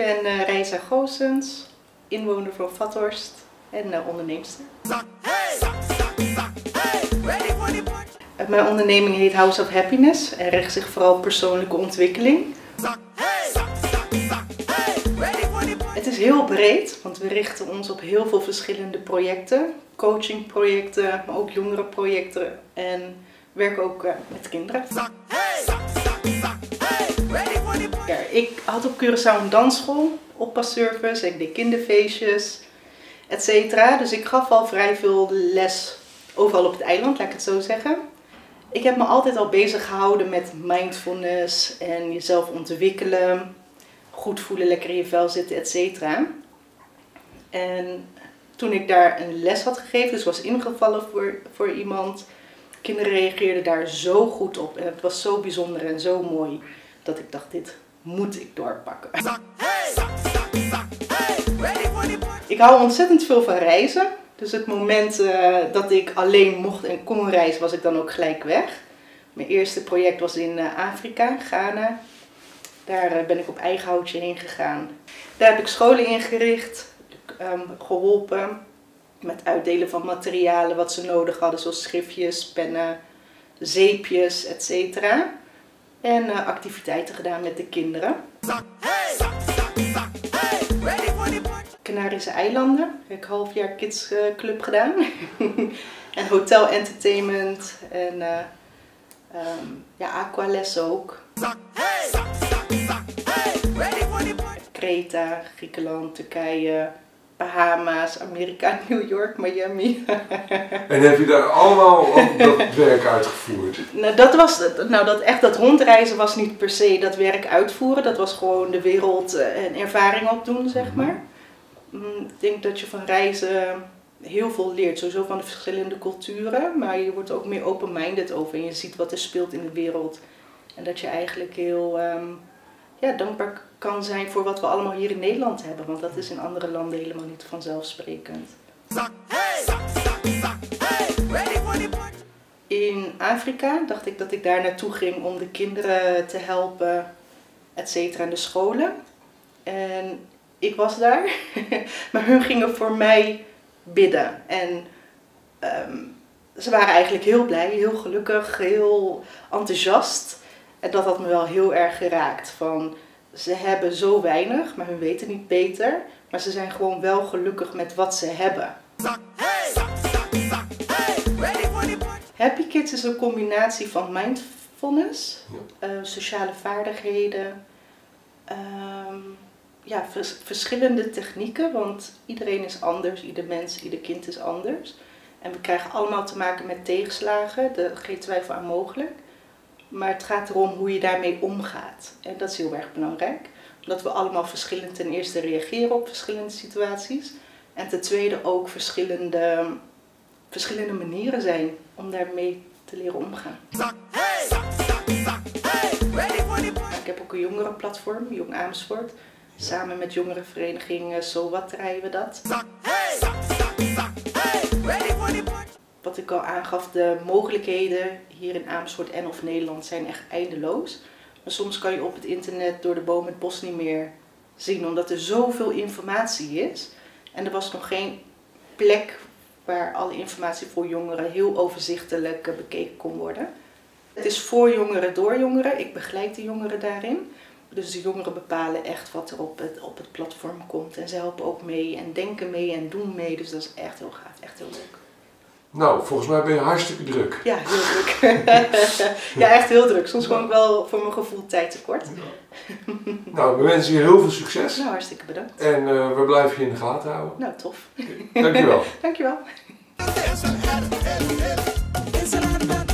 ben Reisa Goossens, inwoner van Vathorst en onderneemster. Mijn onderneming heet House of Happiness en richt zich vooral op persoonlijke ontwikkeling. Het is heel breed, want we richten ons op heel veel verschillende projecten. Coachingprojecten, maar ook jongerenprojecten en werken ook met kinderen. Ja, ik had op Curaçao een dansschool, oppasservice, ik deed kinderfeestjes, etc. Dus ik gaf al vrij veel les overal op het eiland, laat ik het zo zeggen. Ik heb me altijd al bezig gehouden met mindfulness en jezelf ontwikkelen, goed voelen, lekker in je vel zitten, etc. En toen ik daar een les had gegeven, dus was ingevallen voor iemand, kinderen reageerden daar zo goed op en het was zo bijzonder en zo mooi dat ik dacht, dit moet ik doorpakken. Ik hou ontzettend veel van reizen. Dus het moment dat ik alleen mocht en kon reizen, was ik dan ook gelijk weg. Mijn eerste project was in Afrika, Ghana. Daar ben ik op eigen houtje heen gegaan. Daar heb ik scholen ingericht, geholpen met uitdelen van materialen wat ze nodig hadden, zoals schriftjes, pennen, zeepjes, etc. En activiteiten gedaan met de kinderen. Canarische eilanden, heb ik een half jaar kids club gedaan. En hotel entertainment en ja, aquales ook. Kreta, Griekenland, Turkije, Bahama's, Amerika, New York, Miami. En heb je daar allemaal ook dat werk uitgevoerd? Nou, dat rondreizen was niet per se dat werk uitvoeren. Dat was gewoon de wereld en ervaring opdoen, zeg maar. Ik denk dat je van reizen heel veel leert. Sowieso van de verschillende culturen. Maar je wordt ook meer open-minded over. En je ziet wat er speelt in de wereld. En dat je eigenlijk heel dankbaar kan zijn voor wat we allemaal hier in Nederland hebben. Want dat is in andere landen helemaal niet vanzelfsprekend. In Afrika dacht ik dat ik daar naartoe ging om de kinderen te helpen, et cetera, in de scholen. En ik was daar, maar hun gingen voor mij bidden. En ze waren eigenlijk heel blij, heel gelukkig, heel enthousiast. En dat had me wel heel erg geraakt. Van, ze hebben zo weinig, maar hun weten niet beter. Maar ze zijn gewoon wel gelukkig met wat ze hebben. Happy Kids is een combinatie van mindfulness, sociale vaardigheden, verschillende technieken, want iedereen is anders, ieder mens, ieder kind is anders. En we krijgen allemaal te maken met tegenslagen, daar geen twijfel aan mogelijk. Maar het gaat erom hoe je daarmee omgaat. En dat is heel erg belangrijk, omdat we allemaal verschillend ten eerste reageren op verschillende situaties. En ten tweede ook verschillende manieren zijn om daarmee te leren omgaan. Ik heb ook een jongerenplatform, Jong Amersfoort. Samen met jongerenvereniging So What draaien we dat. Wat ik al aangaf, de mogelijkheden hier in Amersfoort en of Nederland zijn echt eindeloos. Maar soms kan je op het internet door de boom het bos niet meer zien, omdat er zoveel informatie is. En er was nog geen plek waar alle informatie voor jongeren heel overzichtelijk bekeken kon worden. Het is voor jongeren, door jongeren. Ik begeleid de jongeren daarin. Dus de jongeren bepalen echt wat er op het platform komt. En ze helpen ook mee en denken mee en doen mee. Dus dat is echt heel gaaf, echt heel leuk. Nou, volgens mij ben je hartstikke druk. Ja, heel druk. Ja, echt heel druk. Soms gewoon wel voor mijn gevoel tijd tekort. Nou, we wensen je heel veel succes. Nou, hartstikke bedankt. En we blijven je in de gaten houden. Nou, tof. Dankjewel. Dankjewel.